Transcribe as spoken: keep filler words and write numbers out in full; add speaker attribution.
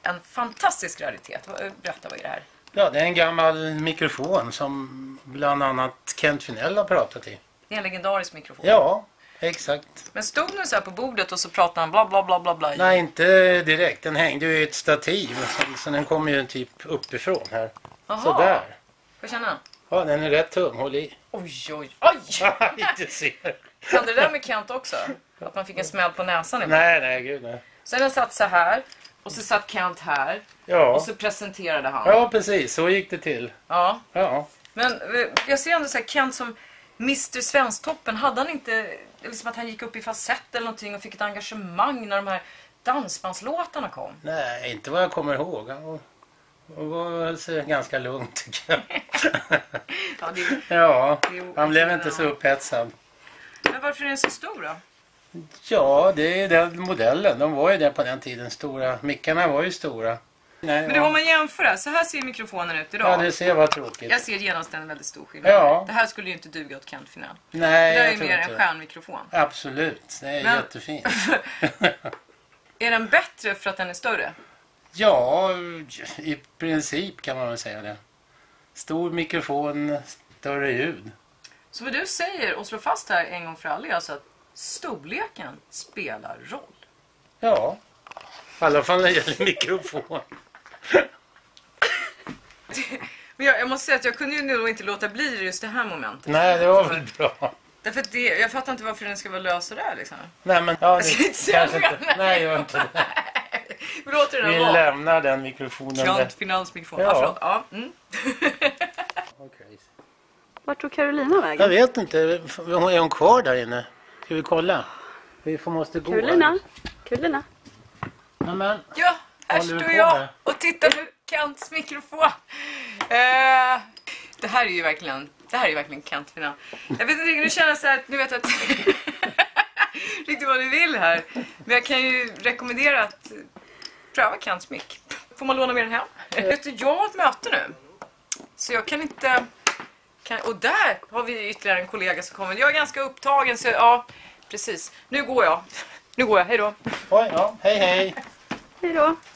Speaker 1: en fantastisk raritet. Berätta, vad är det här?
Speaker 2: Ja, det är en gammal mikrofon som bland annat Kent Finell har pratat i.
Speaker 1: Det är en legendarisk mikrofon.
Speaker 2: Ja, exakt.
Speaker 1: Men stod den så här på bordet och så pratade han bla bla bla bla bla?
Speaker 2: Nej, inte direkt. Den hängde ju i ett stativ. Så, så den kommer ju typ uppifrån här.
Speaker 1: Aha.
Speaker 2: Så där.
Speaker 1: Får känna?
Speaker 2: Ja, den är rätt tung. Håll i.
Speaker 1: Oj, oj, oj!
Speaker 2: Inte ser.
Speaker 1: Kan det där med Kent också? Att man fick en smäll på näsan ibland?
Speaker 2: Nej, nej, gud nej.
Speaker 1: Så den satt så här. Och så satt Kent här.
Speaker 2: Ja.
Speaker 1: Och så presenterade han.
Speaker 2: Ja, precis. Så gick det till.
Speaker 1: Ja.
Speaker 2: Ja.
Speaker 1: Men eh, jag ser ändå så här, Kent som mister Svensktoppen. Hade han inte liksom att han gick upp i falsett eller någonting och fick ett engagemang när de här dansbandslåtarna kom?
Speaker 2: Nej, inte vad jag kommer ihåg. Han var, han var så ganska lugnt tycker jag.
Speaker 1: Ja, det är,
Speaker 2: Ja,
Speaker 1: det är,
Speaker 2: han blev inte så upphetsad.
Speaker 1: Men varför är den så stor då?
Speaker 2: Ja, det är den modellen. De var ju där på den tiden stora. Mickarna var ju stora. Nej,
Speaker 1: Men det var man jämför det. Så här ser mikrofonen ut idag.
Speaker 2: Ja, det ser vad tråkigt.
Speaker 1: Jag ser genast en väldigt stor skillnad.
Speaker 2: Ja.
Speaker 1: Det här skulle ju inte duga åt Kent Finell.
Speaker 2: Nej,
Speaker 1: Det där är
Speaker 2: jag
Speaker 1: ju
Speaker 2: tror
Speaker 1: mer
Speaker 2: inte.
Speaker 1: en stjärnmikrofon.
Speaker 2: Absolut, det är
Speaker 1: Men-
Speaker 2: jättefint.
Speaker 1: Är den bättre för att den är större?
Speaker 2: Ja, i princip kan man väl säga det. Stor mikrofon, större ljud.
Speaker 1: Så vad du säger och slår fast här en gång för alla är alltså att storleken spelar roll.
Speaker 2: Ja, i alla fall när det gäller mikrofon.
Speaker 1: Men jag, jag måste säga att jag kunde ju nog inte låta bli just det här momentet.
Speaker 2: Nej, det var väl bra.
Speaker 1: Därför att det, jag fattar inte varför den ska vara lös och där liksom.
Speaker 2: Nej, men ja,
Speaker 1: Jag ska
Speaker 2: det,
Speaker 1: inte säga
Speaker 2: kanske
Speaker 1: mer.
Speaker 2: inte. Nej, gör inte det.
Speaker 1: Vi låter den
Speaker 2: Vi
Speaker 1: vara.
Speaker 2: lämnar den mikrofonen.
Speaker 1: Kent
Speaker 2: där.
Speaker 1: Finells mikrofon.
Speaker 2: Ja.
Speaker 1: Ja, förlåt. Ja. Mm.
Speaker 2: Okej.
Speaker 3: Vart tog Carolina
Speaker 2: Jag
Speaker 3: vägen?
Speaker 2: vet inte. Är hon kvar där inne? Ska vi kolla? Vi får måste gå.
Speaker 3: Carolina? Carolina?
Speaker 2: Amen.
Speaker 1: Ja, här
Speaker 2: Håller du
Speaker 1: står
Speaker 2: på
Speaker 1: jag
Speaker 2: med?
Speaker 1: och tittar på Kents mikrofon. Eh, det här är ju verkligen, det här är ju verkligen Kent Finell. Jag vet inte, nu känner jag så här att nu vet jag att riktigt vad du vill här. Men jag kan ju rekommendera att pröva Kents mick. Får man låna med den hem? Vet du, jag har ett möte nu. Så jag kan inte... Kan, och där har vi ytterligare en kollega som kommer. Jag är ganska upptagen så ja, precis. Nu går jag. Nu går jag, hej då.
Speaker 2: Oj, ja. Hej, hej.
Speaker 3: Hej då.